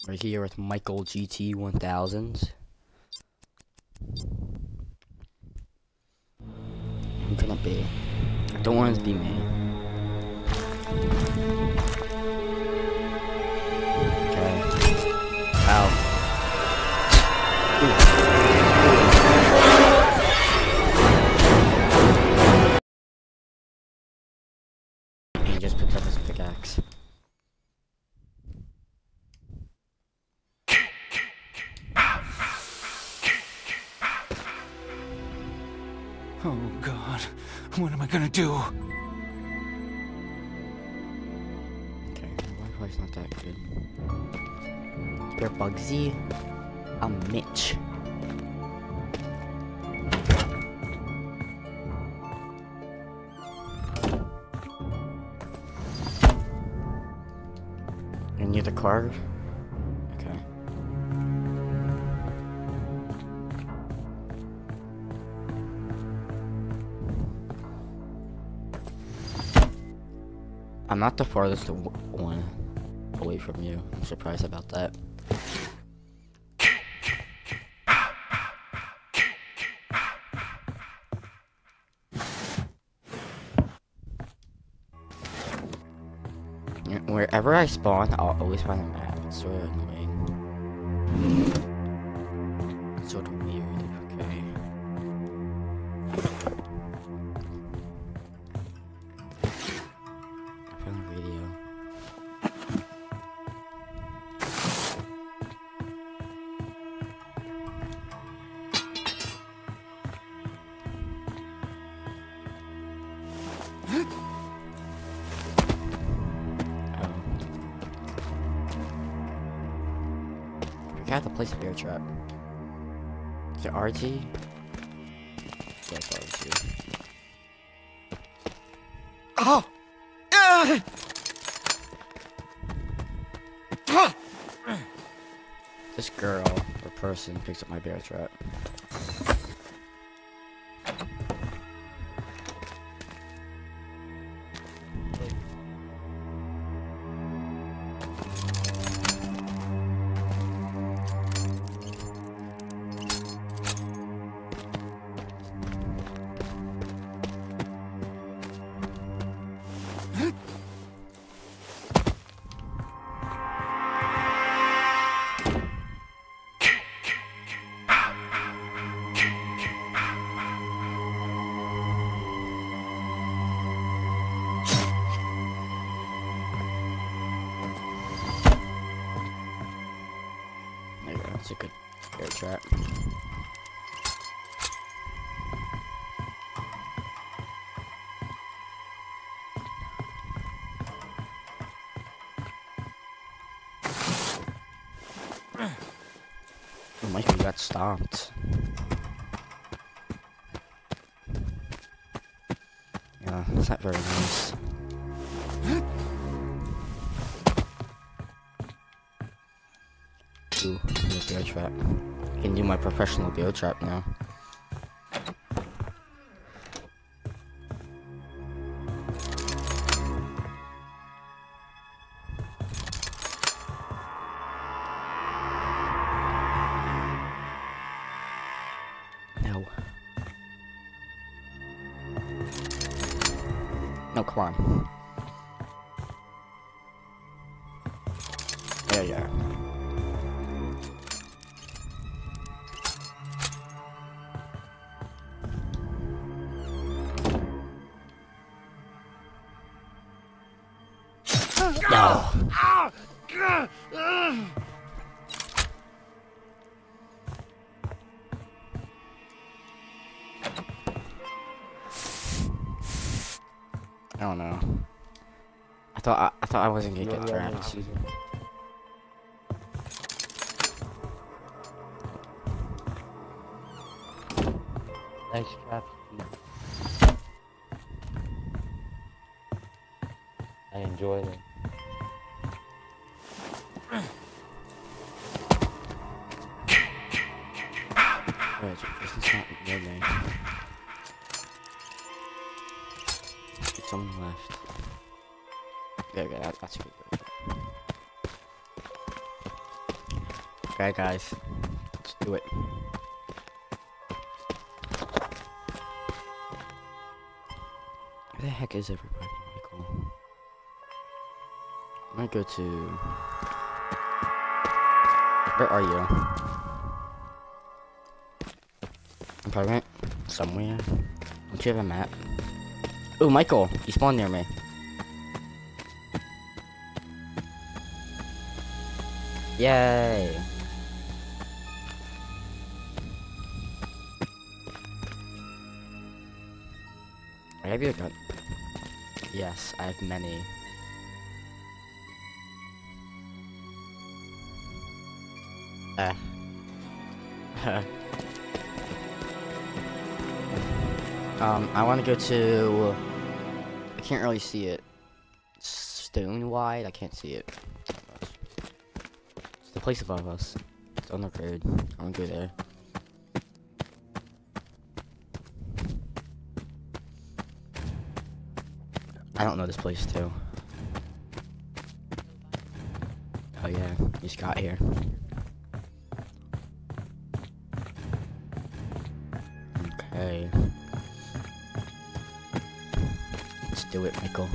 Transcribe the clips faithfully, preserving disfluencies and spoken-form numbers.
We're here with Michael G T one thousand. Who can it be? I don't want it to be me. Okay. Ow. He just picked up his pickaxe. Oh God, what am I gonna do? Okay, Wi-Fi's not that good. You're Bugsy? I'm Mitch. You're near the car? Okay. I'm not the farthest one away from you. I'm surprised about that. Wherever I spawn, I'll always find a map. It's sort of annoying. It's sort of weird. Okay. I found a radio. I have to place a bear trap. Is it R T? Yeah, it's R T. Oh! Uh! This girl or person picks up my bear trap. There you go, that's a good bear trap. Oh, Michael, you got stomped. Yeah, that's not very nice. Ooh, new bear trap. I can do my professional bear trap now. No. No, come on. There you are. No. I don't know. I thought I, I thought I wasn't gonna get trapped. Nice traps. I enjoy them. Wait, this is not near me. There's someone left. There we go, that, that's a good. Okay, guys. Let's do it. Where the heck is everybody, Michael? I'm gonna go to... Where are you? Apartment? Somewhere? Don't you have a map? Ooh, Michael! You spawned near me. Yay! I have you a gun. Yes, I have many. Uh. um, I want to go to... I can't really see it. Stonewide? I can't see it. It's the place above us. It's on the road. I want to go there. I don't know this place too. Oh yeah, you just got here. Okay. Let's do it, Michael.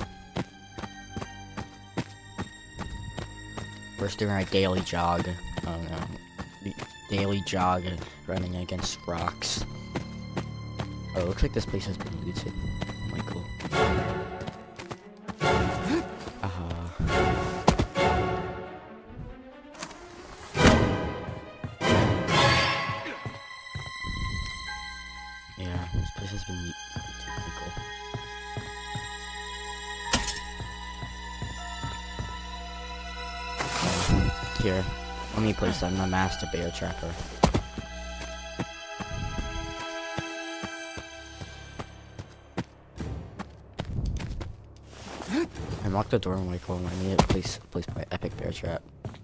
We're doing our daily jog. Oh no. Daily jog running against rocks. Oh, it looks like this place has been looted. Michael. Yeah, this place has been too cool. Here, let me place on my master bear trapper. Unlock the door, Michael. I need to place place my epic bear trap.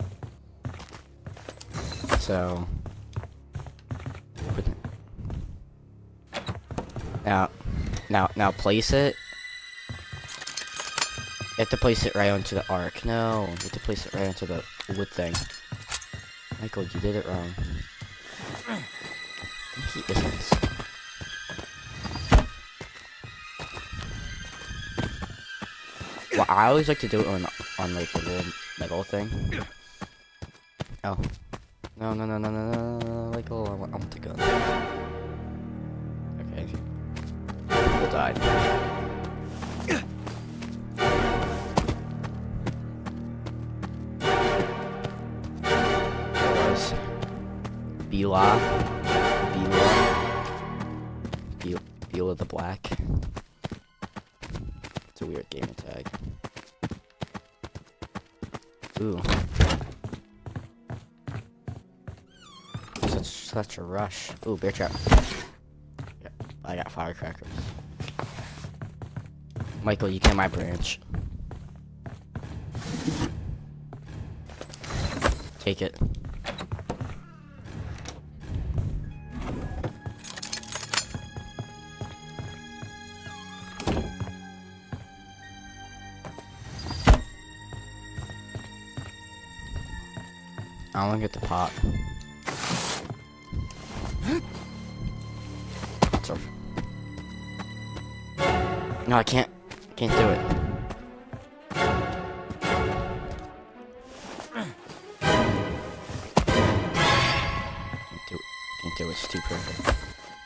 So. Now, now, now place it. You have to place it right onto the arc. No, you have to place it right onto the wood thing. Michael, you did it wrong. He isn't. Well, I always like to do it on, on like the little metal thing. Oh. No, no, no, no, no, no, no, Michael, I want, I want the gun. Okay. People died. There was Bila. Bila. Bila. Bila the Black. It's a weird gamer tag. Ooh. Such, such a rush. Ooh, bear trap. Yeah, I got firecrackers. Michael, you get my branch. Take it. I want to get the pot. So. No, I can't. I can't do it. Can't do it. Can't do it. It's too perfect.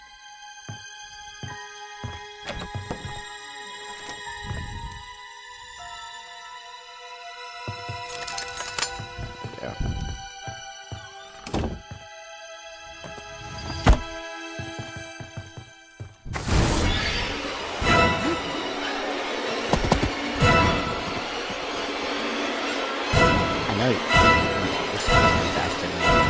Yeah. I know you're supposed to be faster than me.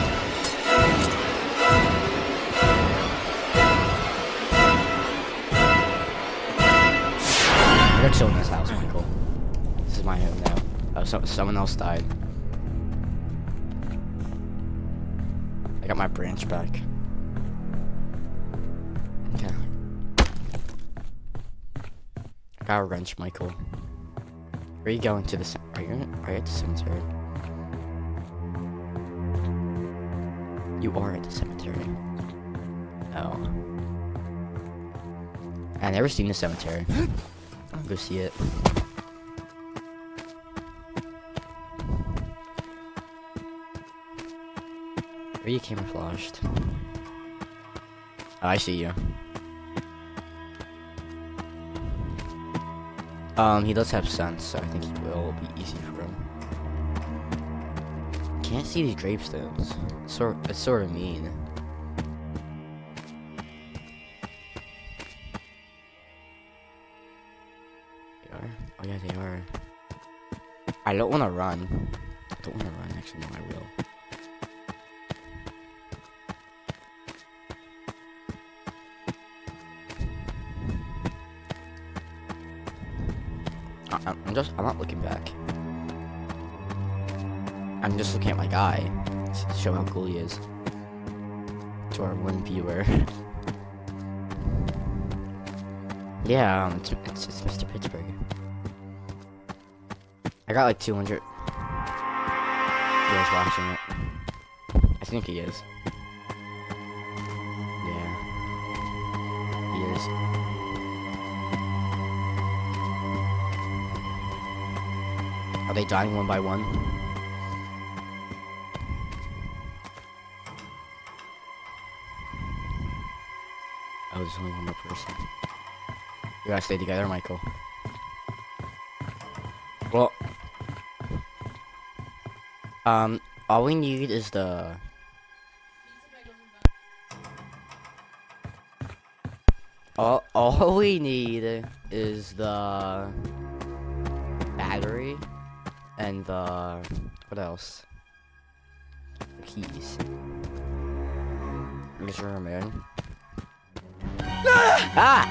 We're chilling in this house, Michael. This is my home now. Oh, so someone else died. I got my branch back. Okay. I got a wrench, Michael. Where are you going to the? Are you? Are you at the cemetery? You are at the cemetery. Oh. I've never seen the cemetery. I'll go see it. Are you camouflaged? Oh, I see you. Um, he does have sense, so I think he will be easy for him. Can't see these gravestones. It's sort, it's sort of mean. They are? Oh yeah, they are. I don't want to run. I don't want to run, actually, no, I will. I'm just, I'm not looking back. I'm just looking at my guy to show how cool he is. To our one viewer. Yeah, um, it's, it's, it's Mister Pittsburgh. I got like two hundred. You guys watching it? I think he is. Yeah. He is. Are they dying one by one? Oh, there's only one more person. You gotta stay together, Michael. Well, um, all we need is the... All, all we need is the battery. And the... what else? The keys. Is there a man? Ah!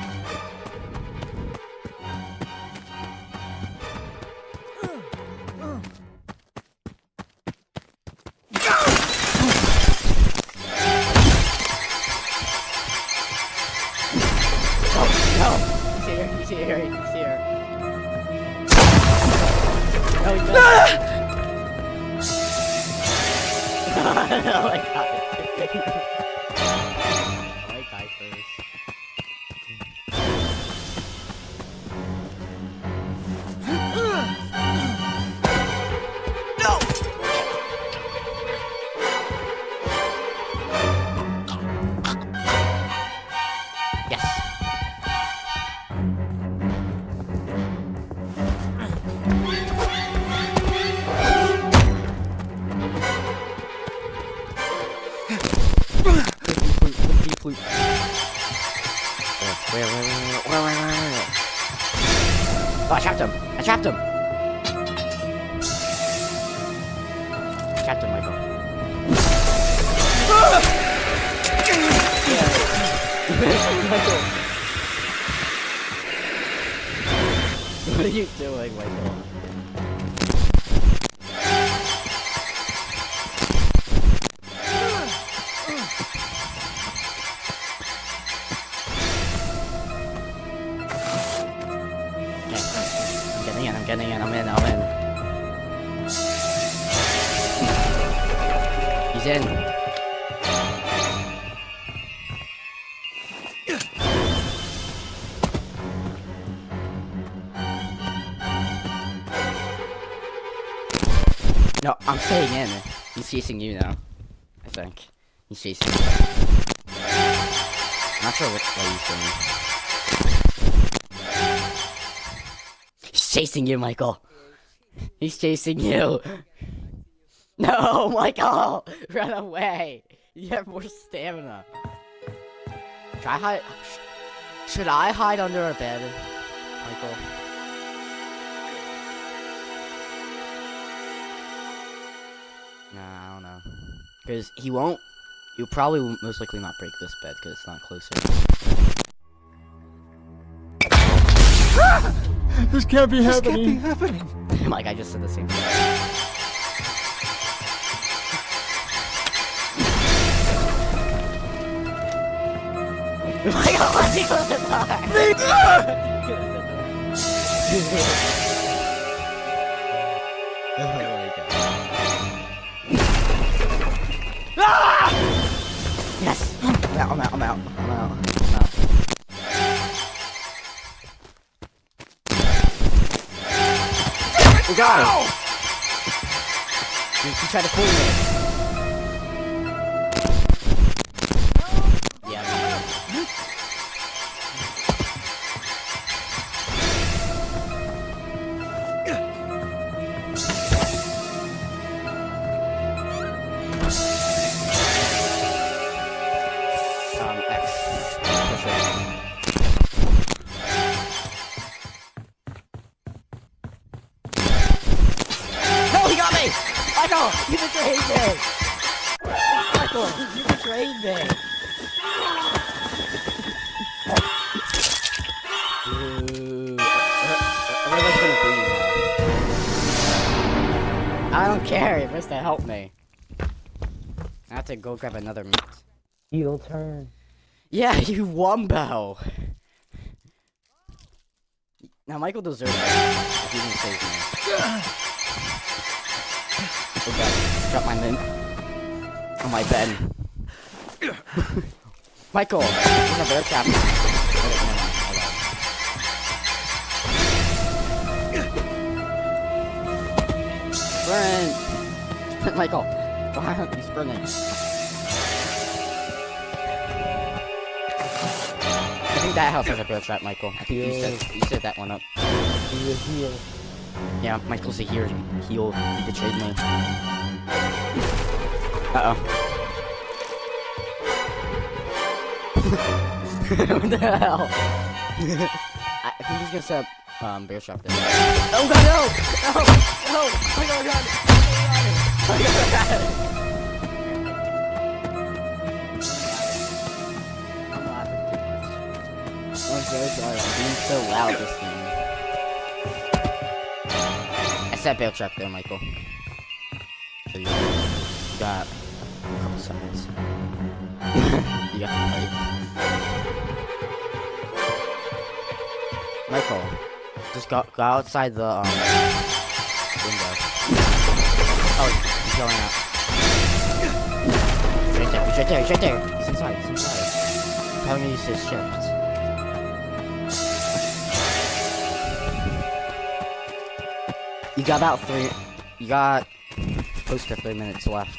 Oh, no! He's here, he's here, he's here. No, he's not. Oh my god. I die first. No! Yes. Wait, wait, wait, wait, wait, wait, wait, wait. Oh, I trapped him! I trapped him! I trapped him, Michael. Michael! What are you doing, Michael? I'm getting in, I'm in, I'm in. He's in. No, I'm staying in. He's chasing you now. I think. He's chasing you. I'm not sure which way he's going. He's chasing you, Michael. He's chasing you. No, Michael! Run away! You have more stamina. Should I hide? Should I hide under a bed, Michael? Nah, I don't know. Because he won't. He'll probably most likely not break this bed because it's not close enough. This can't be This happening. can't be happening. Like I just said the same thing. Michael, why'd you close the door? Oh my god. Ah! I'm out, I'm out, I'm out, I'm out, I'm out. We got him! He, he tried to pull me. Yeah, I'm Um, X. Push it. No, he got me! Michael, you betrayed me! Michael, you betrayed me! Ooh. Everybody's gonna beat you now. I don't care, you're supposed to help me. I have to go grab another meat. Heel turn. Yeah, you wombo! Now Michael deserves it if he didn't save me. Oh god, drop my mint on my bed. Michael, there's a bear trap. Sprint! Sprint, Michael! Why aren't you sprinting? I think that house has a bear trap, Michael. I think you set, you set that one up. He was heel. Yeah, Michael's a heel. Heel. He betrayed me. Uh oh. What the hell? I think he's gonna set up um, bear trap there. Oh god, no! No! No! Oh my god! Oh my god! I'm laughing too much. I'm so sorry. I'm being so loud this game. I set bear trap there, Michael. So you got a couple seconds. You got to fight. Michael, just go, go outside the um, window. Oh, he's going out. He's right there, he's right there, he's right there. He's inside, he's inside. How many use his shift? You got about three, you got close to three minutes left.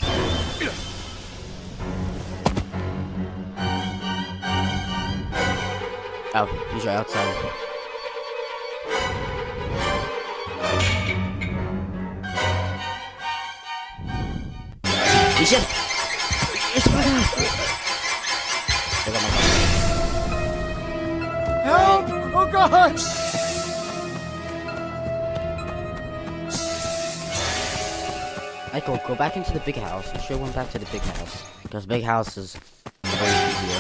Oh, he's right outside. You should. You should. Help! Oh god! Michael, go back into the big house. You should have went back to the big house. Because big house is always easier.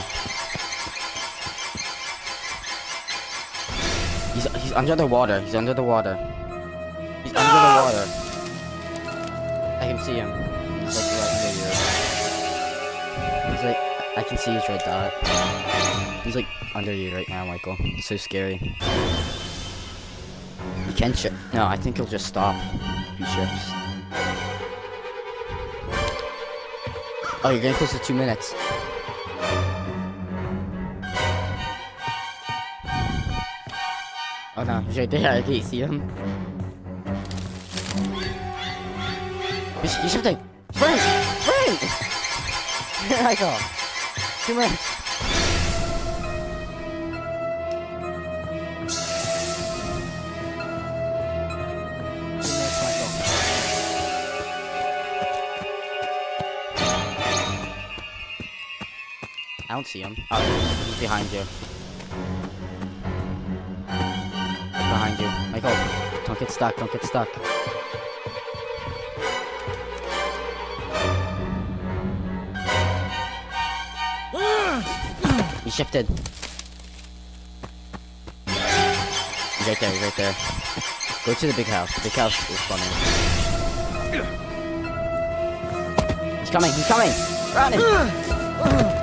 He's, he's under the water. He's under the water. He's under the water. I can see him. He's like right under you. He's like, I can see his red dot. He's like under you right now, Michael. It's so scary. He can ship. No, I think he'll just stop if he ships. Oh, you're getting close to two minutes. Oh no, he's right there. I can't see him. He's, he's shifting. Sprint! Sprint! Here I go. Two minutes. I don't see him. Oh, he's behind you. He's behind you. Michael, don't get stuck, don't get stuck. He shifted. He's right there, he's right there. Go to the big house. The big house is funny. He's coming, he's coming! Run!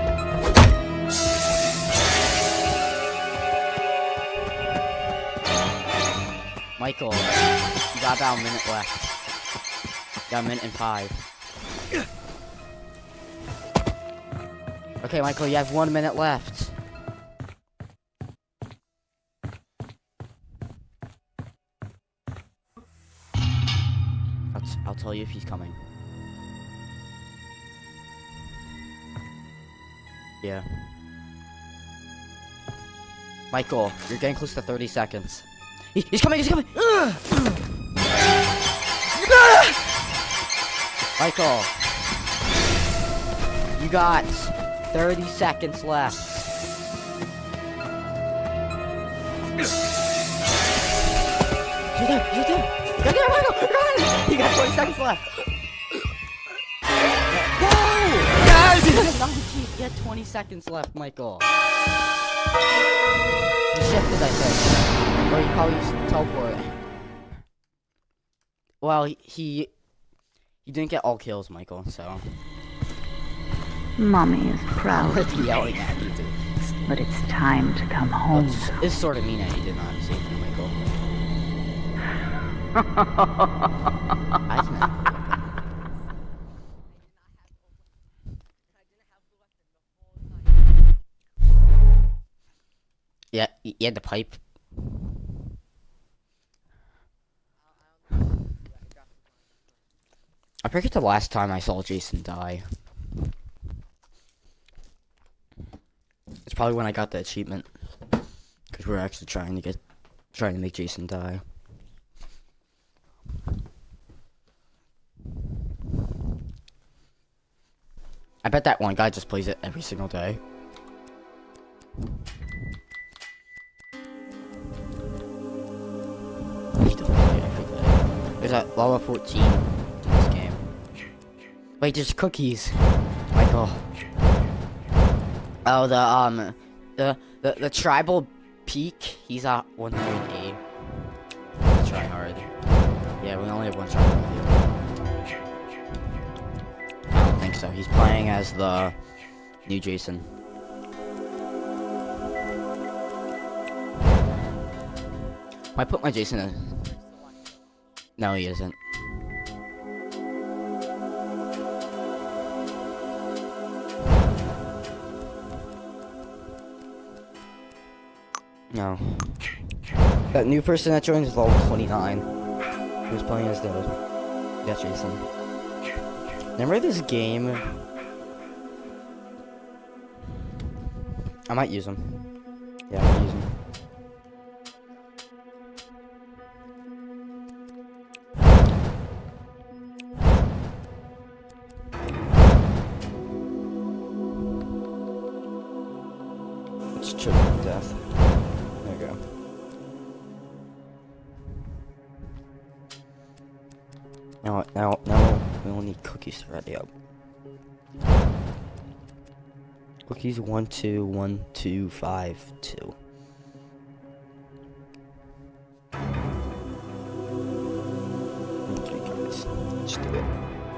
Michael, you got about a minute left. You got a minute and five. Okay, Michael, you have one minute left. I'll, t I'll tell you if he's coming. Yeah. Michael, you're getting close to thirty seconds. He he's coming, he's coming! Michael, you got thirty seconds left. You're there, you're there! You're there, Michael! Run! You got twenty seconds left. Whoa! Guys! You had nineteen, you had twenty seconds left, Michael. He shifted, I think. Or he probably used teleport. Well, he... He didn't get all kills, Michael, so... Mommy is proud I'm of you, yelling at you, dude. but it's time to come home. It's, it's sort of mean that he did not save me, Michael. I didn't have Yeah, you had the pipe. I forget the last time I saw Jason die. It's probably when I got the achievement. Because we're actually trying to get, trying to make Jason die. I bet that one guy just plays it every single day. He doesn't play it every day. There's a level fourteen in this game. Wait, there's cookies. Michael. Oh, the, um, the, the, the tribal peak, he's at one hundred eight. Let's try hard. Yeah, we only have one try hard. I don't think so. He's playing as the new Jason. I put my Jason in. No, he isn't. No. That new person that joined is level twenty-nine. Who's playing as the that Jason. Remember this game? I might use him. Yeah, I'll use him. Let's choke to death. There we go. Now, now, now, we will need cookies to ready up. Cookies one, two, one, two, five, two. Okay, guys, let's do it.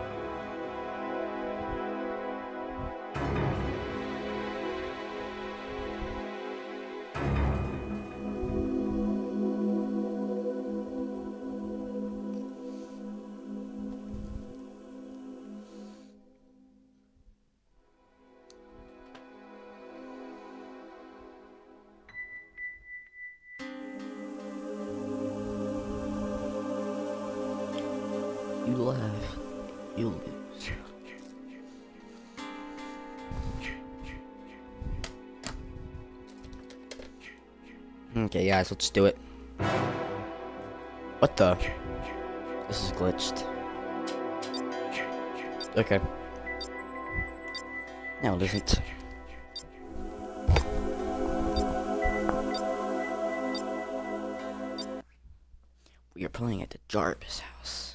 You laugh, you lose. Okay, guys, let's do it. What the? This is glitched. Okay. No, it isn't. We are playing at the Jarvis house.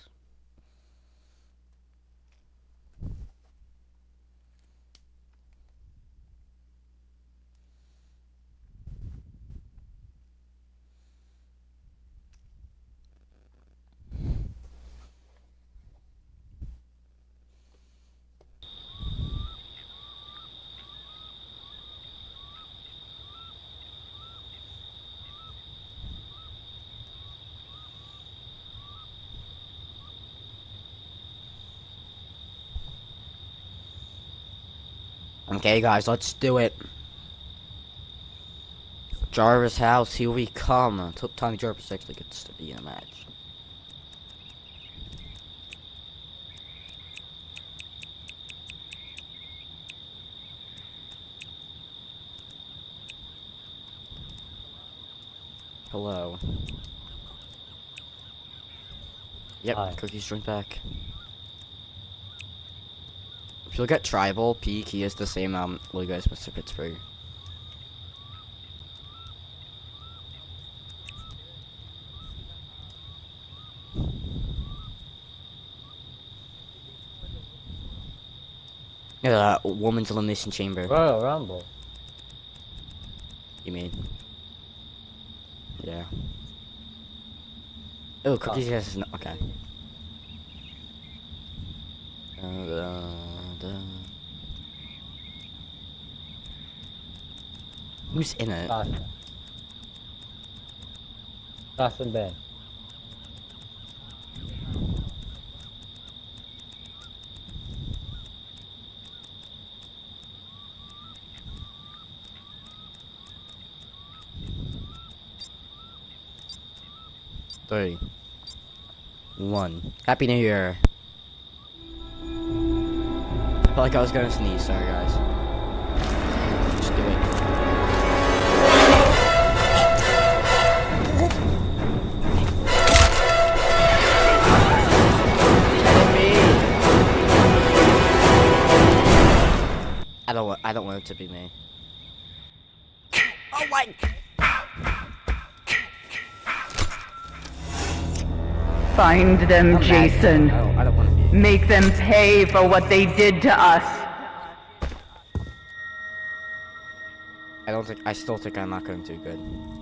Okay, guys, let's do it. Jarvis house, here we come. Took Tommy Jarvis actually gets to be in a match. Hello. Yep, Hi. Cookies joined back. If you look at Tribal Peak, he is the same um logo as Mister Pittsburgh. Yeah, uh, woman's elimination chamber. Royal Rumble. You mean? Yeah. Oh, Cookies has no. Okay. Uh, da, da. Who's in it? Sasha. Sasha and Ben. Three. One. Happy New Year. I felt like I was gonna sneeze, sorry guys. Just do it. I don't want I don't want it to be me. Oh my. Find them, I'm Jason. mad. I don't, I don't want to be. Make them pay for what they did to us. I don't think. I still think I'm not going too good.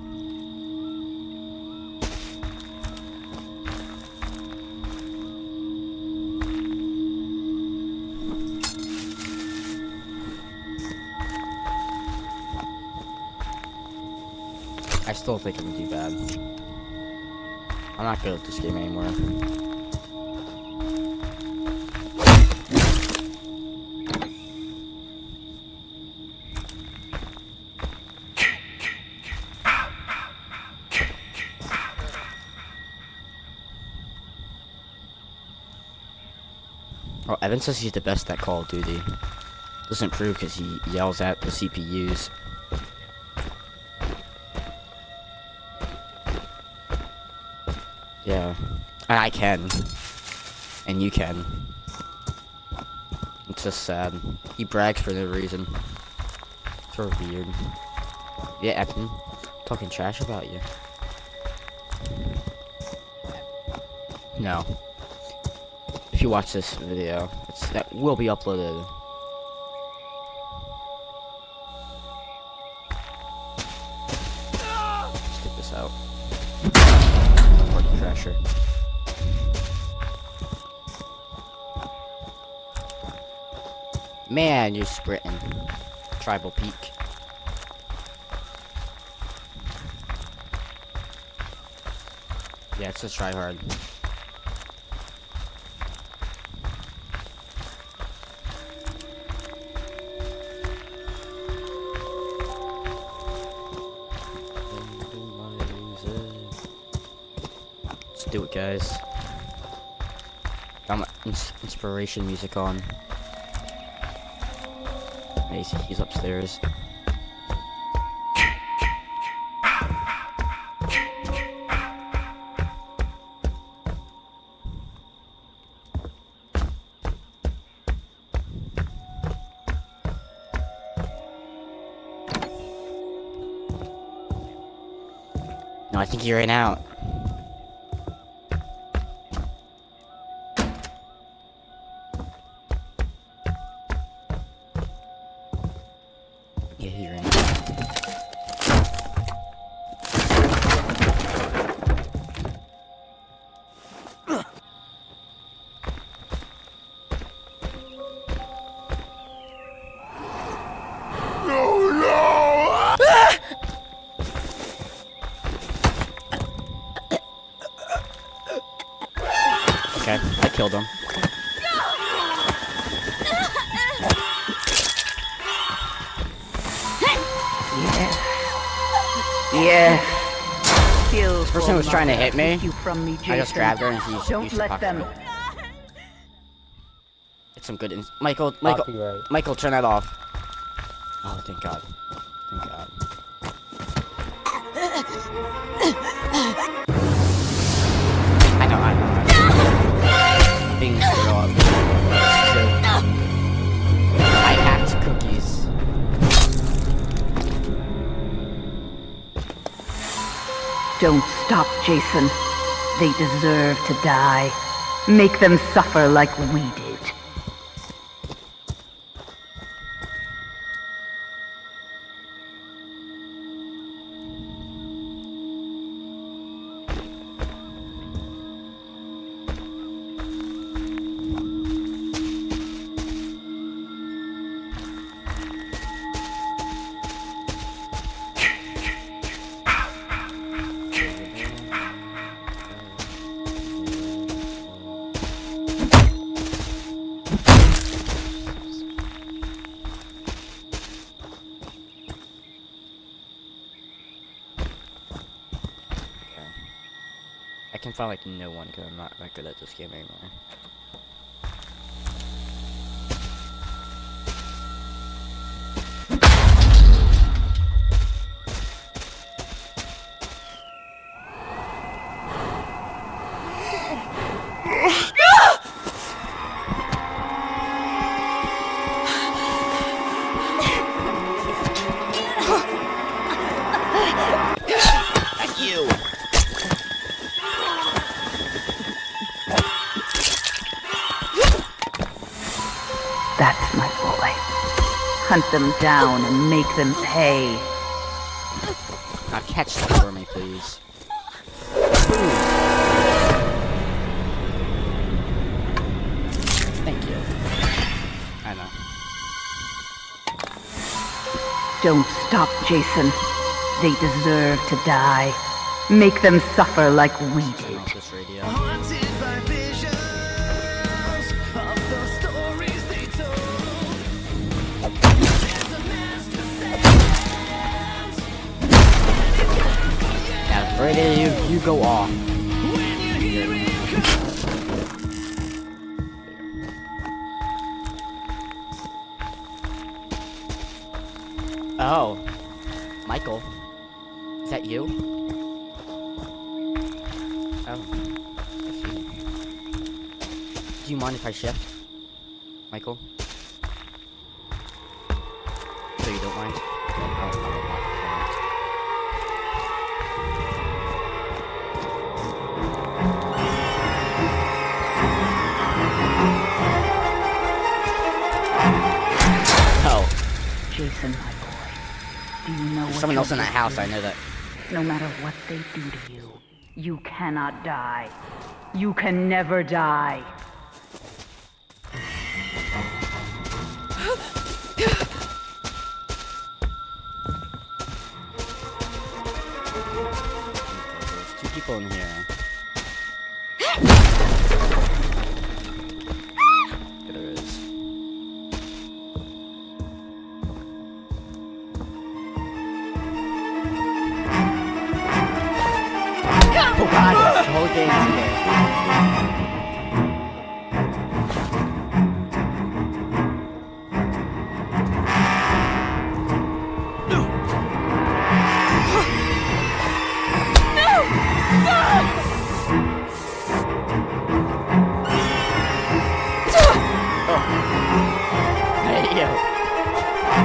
I still think I'm gonna do bad. I'm not good at this game anymore. Oh, Evan says he's the best at Call of Duty. Doesn't prove because he yells at the C P Us. Yeah, and I can, and you can. It's just sad. He brags for no reason. Sort of weird. Yeah, Evan, talking trash about you. No. If you watch this video, it's, that will be uploaded. Let's take this out. Party crasher. Man, you're sprinting. Tribal Peak. Yeah, it's just try hard. Let's do it, guys. Got my ins inspiration music on. Macy, he's upstairs. No, I think he ran out. Yeah, he ran out. Okay, I killed him. Yes. Skillful This person was trying to hit me. take you from me, I just Jason. grabbed her and she Don't used to let cock them. me. It's some good. Ins Michael, Michael, Copyright. Michael, turn that off. Oh, thank God. Thank God. I know, I know. I know. Things are off. I hacked cookies. Don't stop, Jason. They deserve to die. Make them suffer like we did. I can find like no one because I'm not that good at this game anymore. Thank you. That's my boy. Hunt them down and make them pay. Now catch them for me, please. Thank you. I know. Don't stop, Jason. They deserve to die. Make them suffer like we Turn did. off this radio. Haunted by visions of the stories they told. There's a master sounds Now, radio, you, you go off. when you hear it come. Oh. Michael. Is that you? Oh. I see. Do you mind if I shift? Michael? So you don't mind? Oh, oh, oh, oh. Oh. Jason, my boy. Do you know what Someone your else in that gift house, is? I know that. No matter what they do to you, you cannot die. You can never die. There's two people in here. There is. Oh god, the whole game's in there. Hey, yo.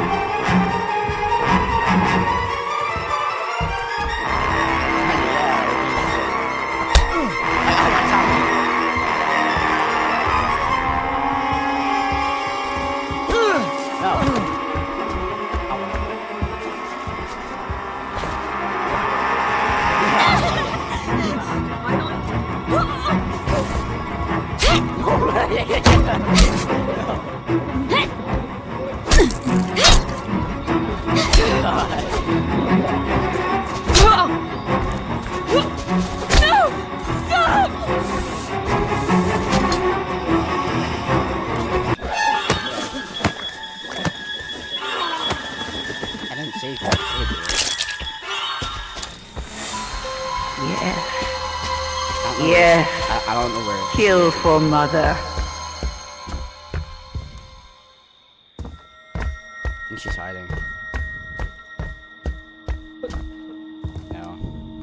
Yes, I, I don't know where. kill for mother. I think she's hiding. No.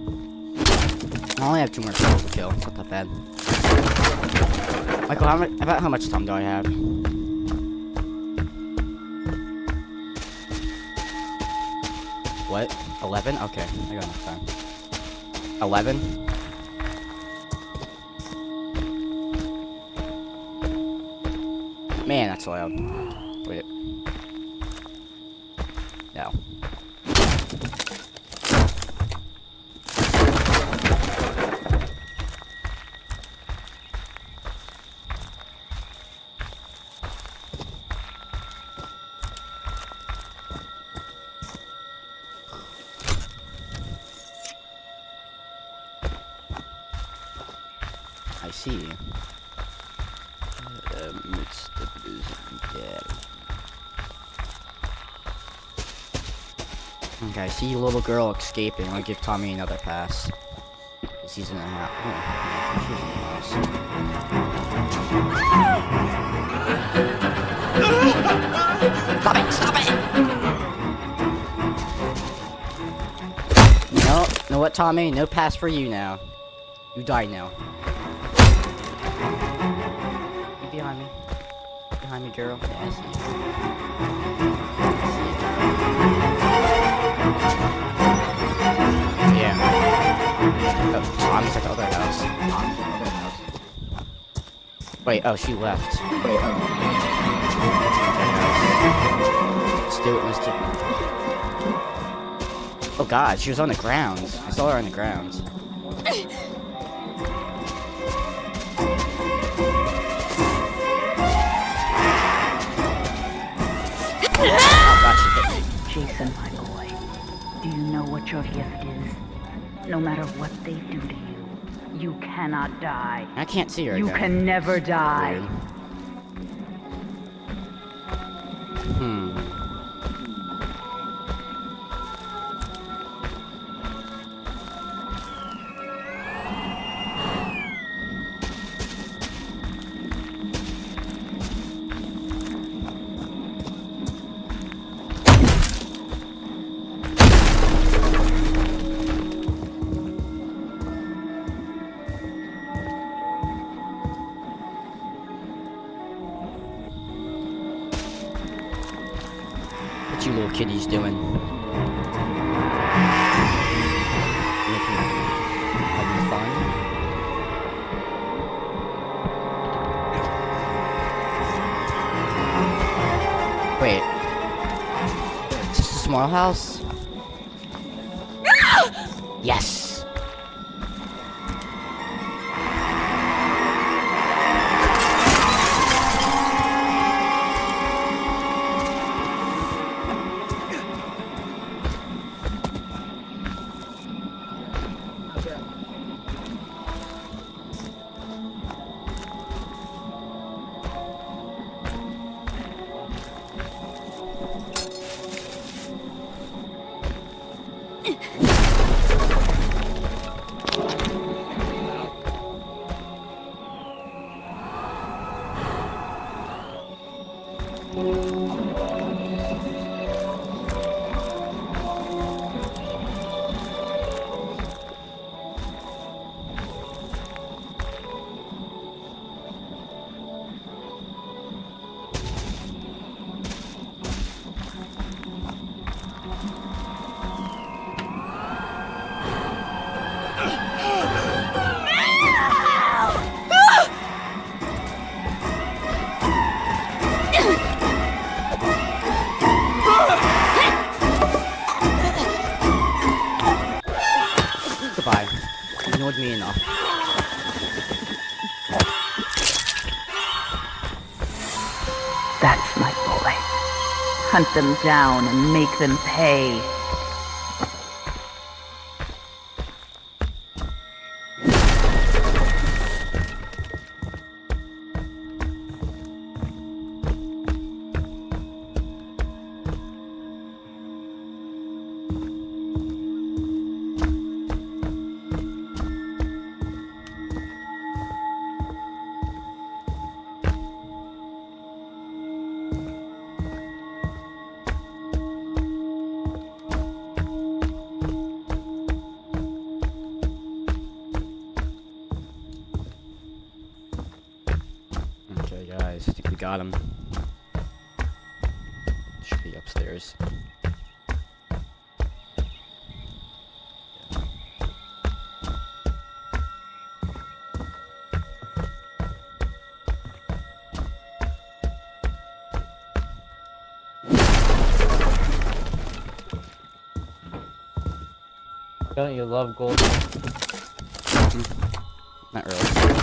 I only have two more kills to kill. It's not that bad. Michael, how much? About how much time do I have? What? Eleven? Okay, I got enough time. Eleven? Man, that's loud. Wait. No. I see. Um, it's the yeah. Okay, I see a little girl escaping. I'll give Tommy another pass. Cause he's in the house. Oh, she's in the house. Stop it! Stop it! No, know what, Tommy? No pass for you now. You die now. You behind me? Behind me, girl? Yeah, I see you. I see you. Yeah. Oh, Tommy's at the other house. Tommy's at the other house. Wait, oh, she left. Wait, oh. Let's do it, Mister Oh god, she was on the ground. I saw her on the ground. Jason, my boy, do you know what your gift is? No matter what they do to you, you cannot die. I can't see her You again. can never die. Weird. Hmm. What you little kitties doing? Making, having fun? Wait. Is this a small house? Yes! Goodbye. You ignored me enough. That's my boy. Hunt them down and make them pay. got him. Should be upstairs. Don't you love gold? Not really.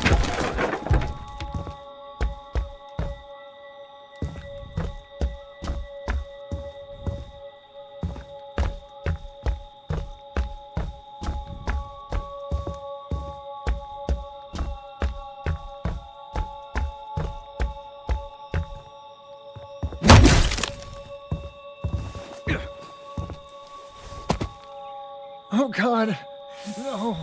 Oh God, no.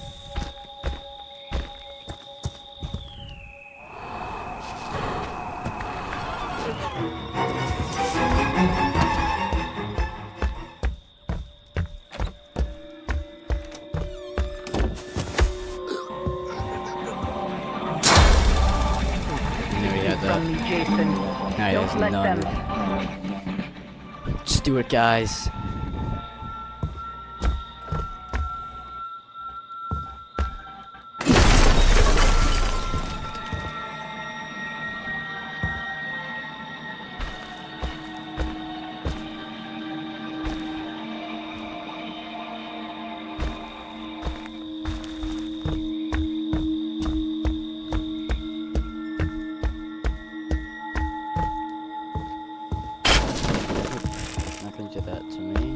From me, Jason. Now he has Don't let none. them. Just do it, guys. Nothing did that to me.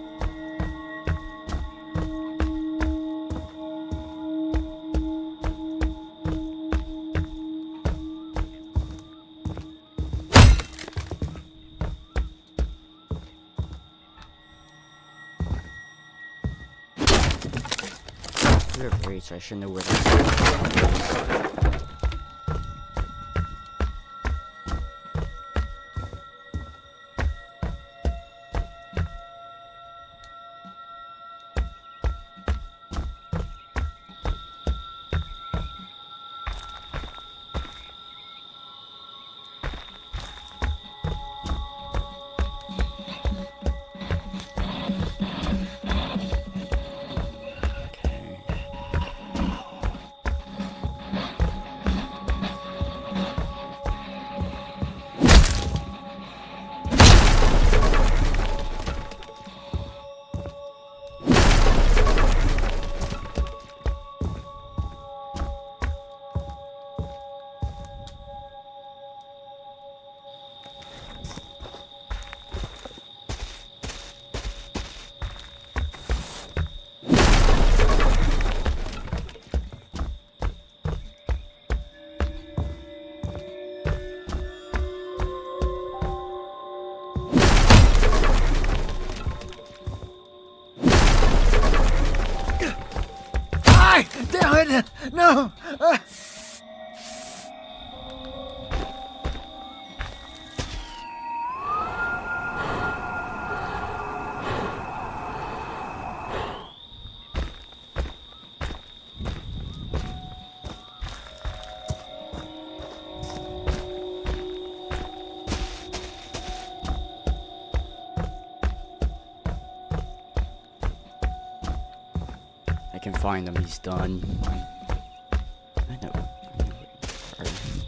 You're great, so I should know where this is. Damn it! No! Uh. I can find him, he's done. I know. I know where you are.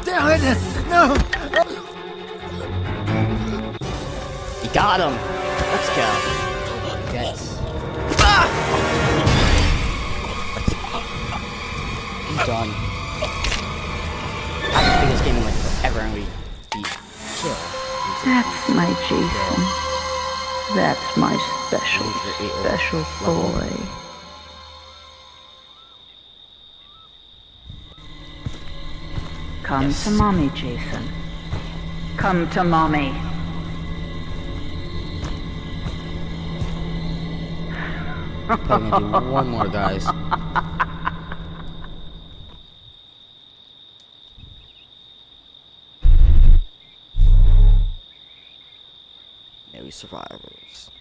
Damn it! No! You got him! Let's go. Yes. He's done. I haven't played this game in like forever and we beat kill. That's my Jason. That's my special, special boy. Come Yes. to mommy, Jason. Come to mommy. Probably gonna do one more, guys. Maybe survivors.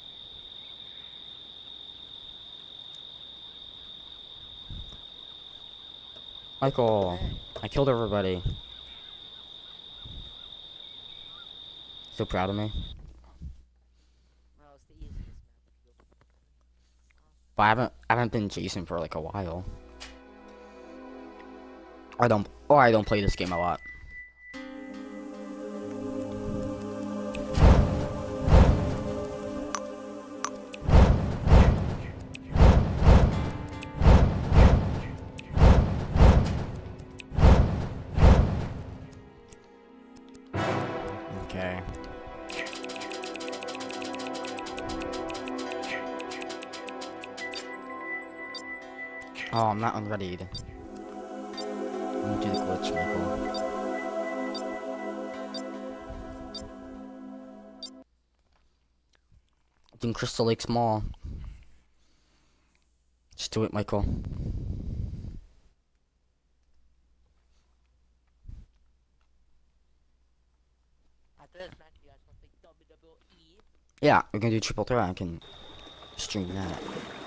Michael, I killed everybody. So proud of me. But I haven't I haven't been Jason for like a while. I don't or I don't play this game a lot. Okay. Oh, I'm not unreadied. Let me do the glitch, Michael. It's in Crystal Lake Mall. Just do it, Michael. Yeah, we're gonna do triple threat. I can stream that.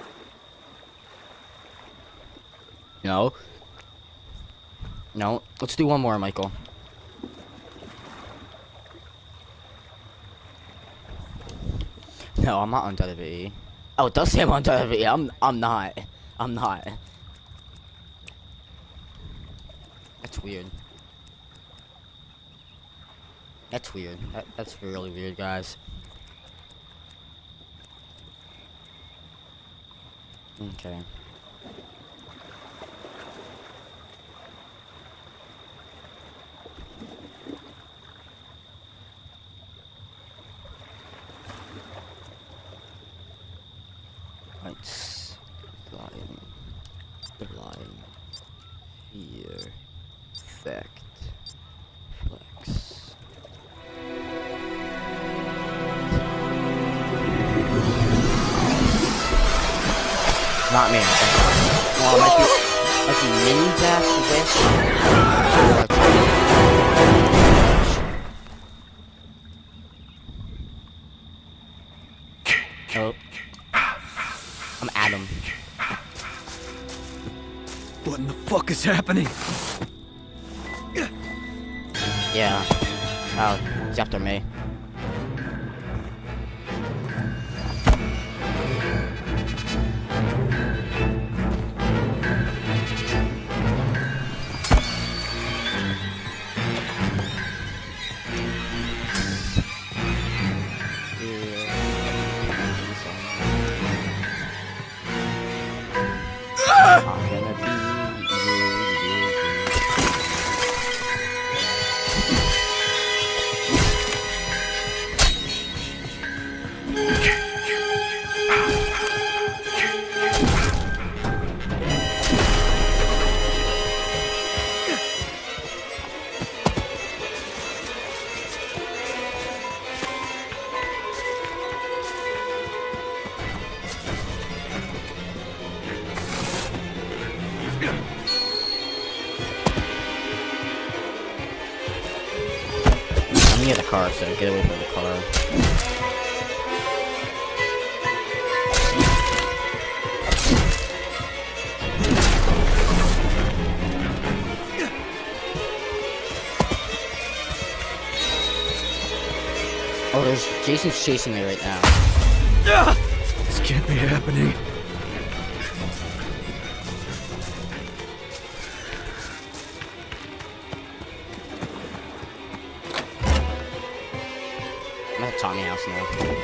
No. No. Let's do one more, Michael. No, I'm not on W W E. Oh, it does say I'm on W W E. I'm I'm not. I'm not. That's weird. That's weird. That, that's really weird, guys. Okay. Lights, line, line, here, effect, flex. Not me. Well, it might be, might be minis after this. Oh. I'm Adam. What in the fuck is happening? Yeah. Oh, he's after me. I'm gonna be I'm near the car, so get away from the car. Oh, there's Jason's chasing me right now. This can't be happening. a tiny house now.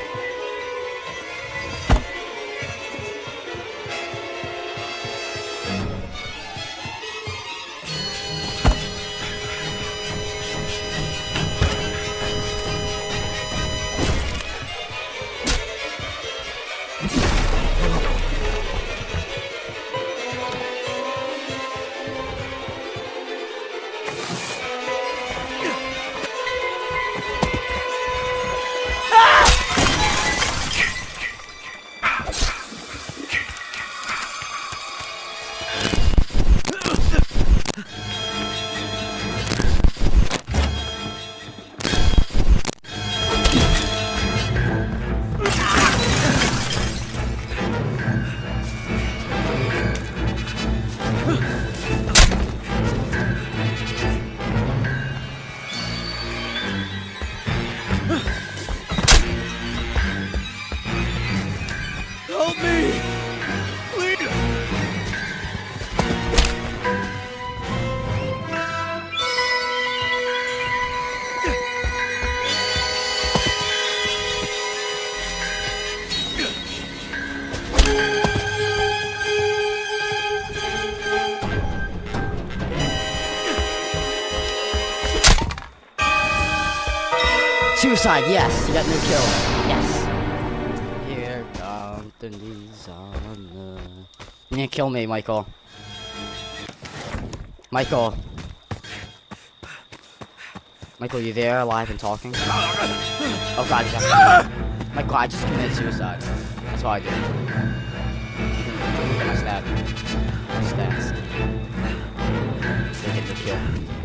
Suicide, yes, you got no kills. Yes. Here come the knees on the... You didn't kill me, Michael. Michael. Michael, you there, alive and talking? Oh god, he's after me. Michael, I just committed suicide. That's all I did. You can look at my stat. My stats. They get the kill.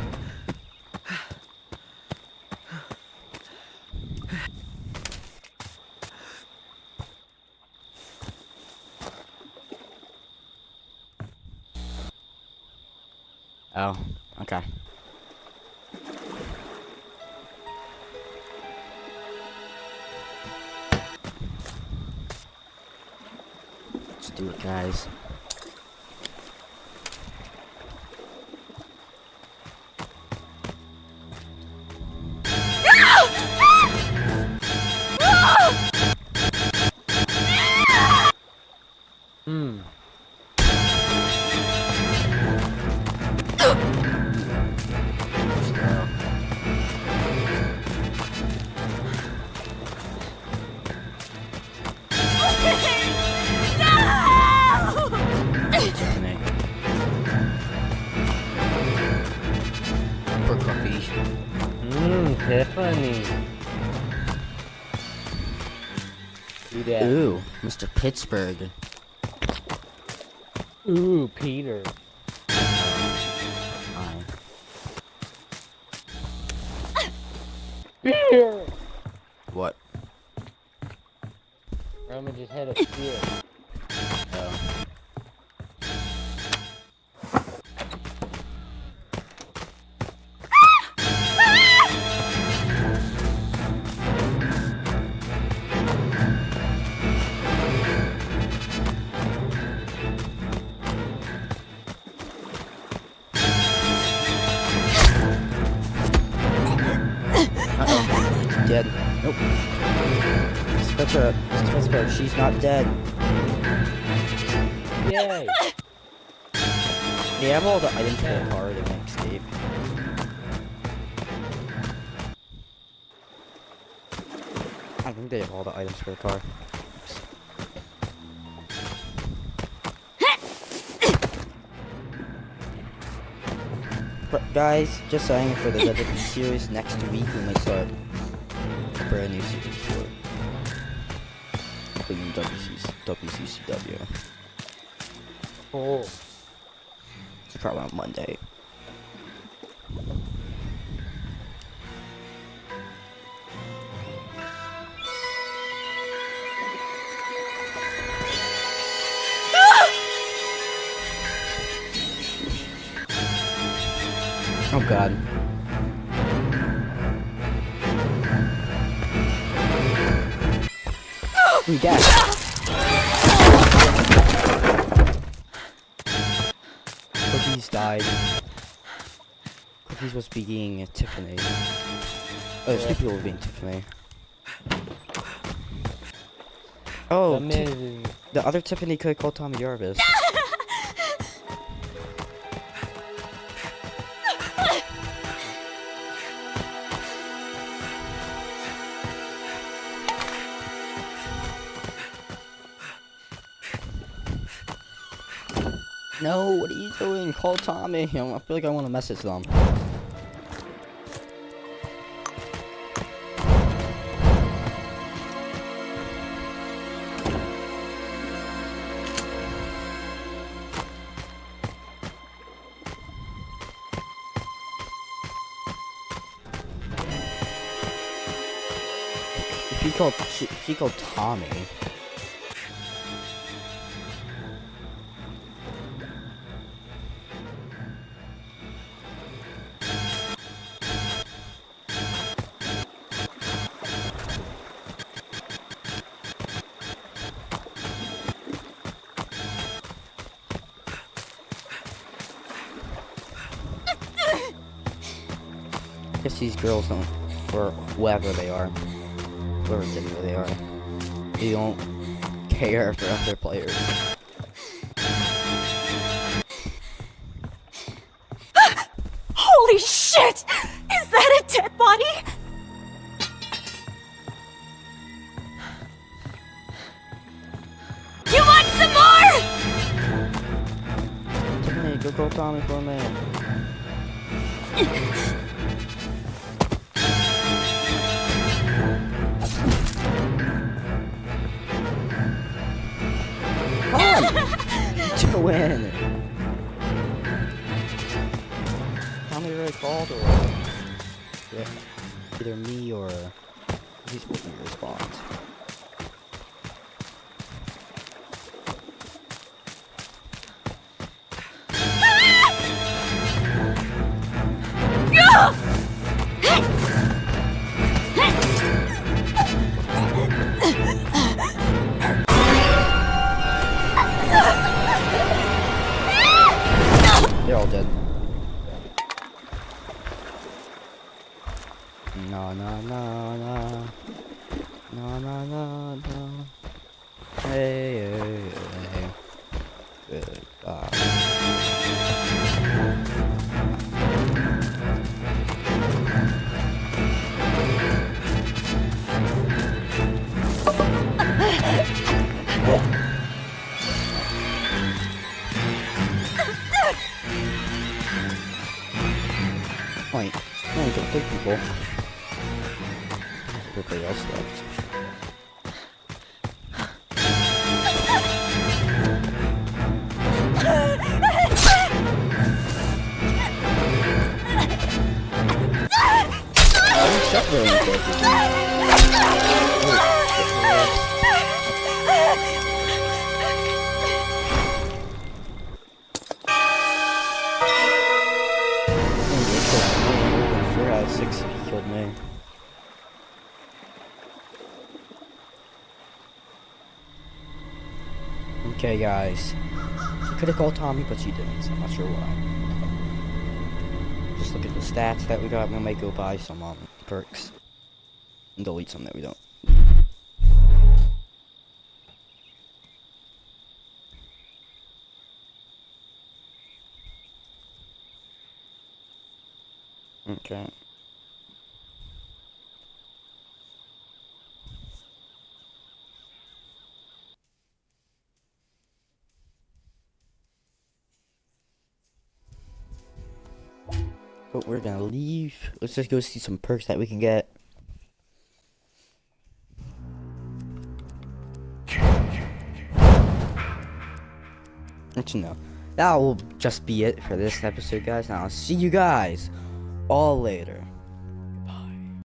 Oh, okay. Let's do it, guys. Hmm. Mmm, Tiffany. Do that. Ooh, Mister Pittsburgh. Ooh, Peter. Fine. Peter! What? Roman just had a spear. Oh. Dead. Nope. Mister Pittsburgh, she's not dead. Yay! They have all the items for the car to escape. I think they have all the items for the car. But guys, just saying, for the W W E series next week we might start a brand new series for the W C C W. Cool. It's probably on Monday. Oh god. We got Cookies died. Cookies was being Tiffany. Oh, there's two people being Tiffany. Oh, The Ti- Miz. the other Tiffany could call Tommy Jarvis. No, what are you doing? Call Tommy. I feel like I want to message them. If he called, she, she called Tommy. I guess these girls don't, or whoever they are, whoever they are, they don't care for other players. Holy shit! Is that a dead body? You want some more? Tiffany, go call Tommy for a minute. Come on! To win! Tommy already called, or yeah, either me or he's putting a response. They're all dead. No, no, no, no. No, no, no, no. Hey, hey, hey. Goodbye. Wait, no, we don't take people. Everybody else left. Oh, shut really quick. Four out of six killed me. Okay, guys. She could have called Tommy, but she didn't, so I'm not sure why. Just look at the stats that we got. We might go buy some um, perks and delete some that we don't. Okay. But we're gonna leave. Let's just go see some perks that we can get. Actually, no. That will just be it for this episode, guys. And I'll see you guys all later.